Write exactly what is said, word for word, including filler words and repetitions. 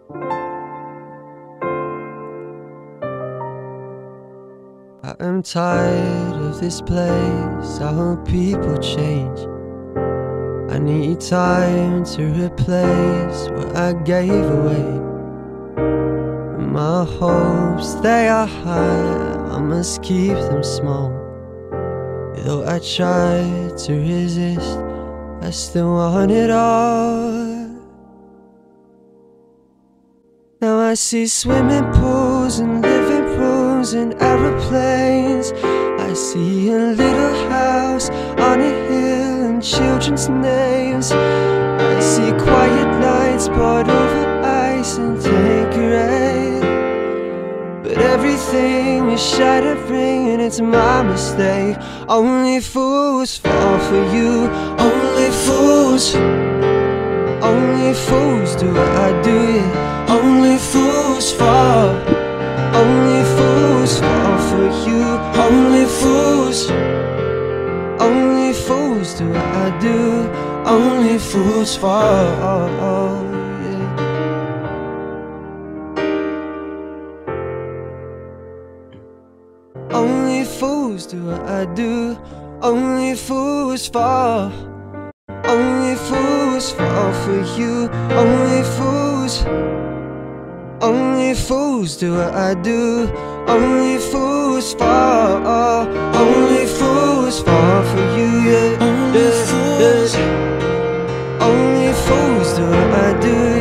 I am tired of this place. I hope people change. I need time to replace what I gave away. My hopes, they are high, I must keep them small. Though I try to resist, I still want it all. Now I see swimming pools and living rooms and aeroplanes. I see a little house on a hill and children's names. I see quiet nights poured over ice and Tanqueray. But everything is shattering and it's my mistake. Only fools fall for you. Only fools. Only fools do what I do, yeah. Only fools fall. Only fools fall for you. Only fools. Only fools do what I do. Only fools fall, yeah. Only fools do what I do. Only fools fall. Only fools fall for you. Only fools. Only fools do what I do. Only fools fall. Only fools fall for you, yeah. Only fools. Only fools do what I do.